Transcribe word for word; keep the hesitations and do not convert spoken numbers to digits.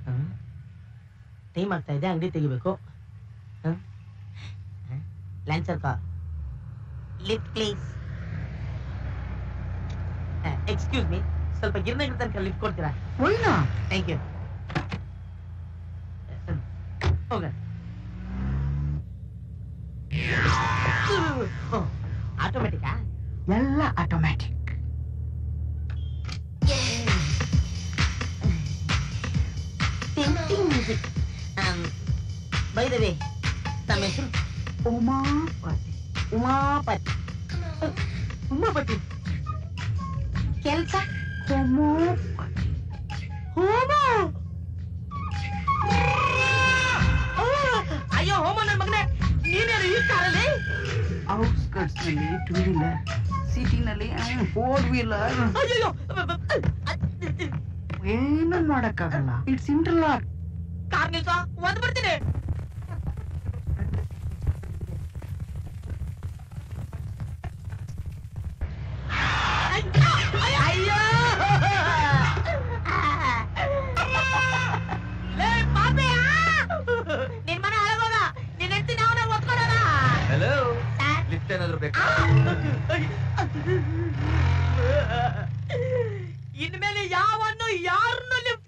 Time ಆಗ್ತಾ ಇದೆ, ಅಂಗಡಿ ತೆಗಿಬೇಕು. Lancer car, lift please. Excuse me, ಸ್ವಲ್ಪ ಗಿರ್ನಗಿರ ತನಕ ಲಿಫ್ಟ್ ಕೊಡ್ತೀರಾ? Thank you. ಹೋಗ. ಆಟೋಮ್ಯಾಟಿಕಾ? ಎಲ್ಲ automatic. Music. By the way, ತಮ್ಮ ಹೆಸರು? ಉಮಾಪತಿ. ಉಮಾಪತಿ. ಉಮಾಪತಿ. ಕೆಲಸ? ಹೋಮೋಪತಿ. ಹೋಮ? ಅಯ್ಯೋ ಹೋಮ ನನ್ನ ಮಗನೇ, ನೀನೇನು ಈ ಕಾರಲ್ಲಿ? ಔಟ್ಸ್ಕರ್ಟ್ಸ್ ನಲ್ಲಿ ಟೂ ವೀಲರ್, ಸಿಟಿನಲ್ಲಿ ಫೋರ್ ವೀಲರ್. ಅಯ್ಯೋ ಏನು ಮಾಡಕ್ಕಾಗಲ್ಲ, ಇಟ್ಸ್ ಇಂಟರ್ಲಾಕ್. ಕಾರ್ ನಿಲ್ಸ, ಒಂದ್ ಬಿಡ್ತೀನಿ. ಅಯ್ಯೋ ನಿನ್ ಮನೆ ಹಾಳಾಗೋದ, ನಿನ್ ಹೆಂಡತಿ ನಾವು ನಾವು ಒತ್ಕೊಳ್ಳೋಣ. ಹಲೋ, ಲಿಫ್ಟ್ ಏನಾದ್ರು ಬೇಕಾ? ಇನ್ಮೇಲೆ ಯಾವನ್ನು ಯಾರನ್ನು ಲಿಫ್ಟ್